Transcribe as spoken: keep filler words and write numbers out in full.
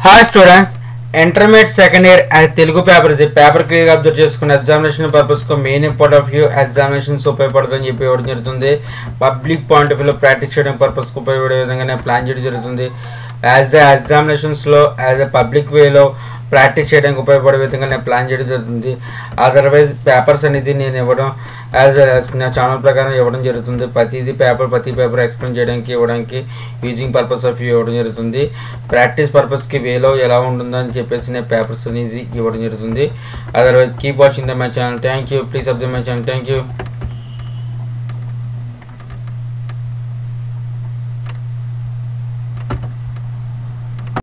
Hi students, intermediate second year అది Telugu paper. ఇది paper క్లియర్గా అబ్జర్వ్ చేసుకున్న ఎగ్జామినేషన్ పర్పస్కు main import of view examinations ఉపయోగపడుతుందని చెప్పి ఇవ్వడం జరుగుతుంది. పబ్లిక్ పాయింట్ ఆఫ్ వ్యూలో ప్రాక్టీస్ చేయడం పర్పస్కు ఉపయోగపడే విధంగా నేను ప్లాన్ చేయడం జరుగుతుంది. యాజ్ ఎ ఎగ్జామినేషన్స్లో యాజ్ ఎ పబ్లిక్ వేలో ప్రాక్టీస్ చేయడానికి ఉపయోగపడే విధంగా నేను ప్లాన్ చేయడం జరుగుతుంది. అదర్వైజ్ పేపర్స్ అనేది నేను ఇవ్వడం యాజ్ నా ఛానల్ ప్రకారం ఇవ్వడం జరుగుతుంది. ప్రతిదీ పేపర్ ప్రతి పేపర్ ఎక్స్ప్లెయిన్ చేయడానికి ఇవ్వడానికి యూజింగ్ పర్పస్ ఆఫ్ వ్యూ ఇవ్వడం జరుగుతుంది. ప్రాక్టీస్ పర్పస్కి వేలో ఎలా ఉంటుందని చెప్పేసి నేను పేపర్స్ అనేది ఇవ్వడం జరుగుతుంది. Otherwise keep watching the my channel. Thank you. Please subscribe my channel. Thank you.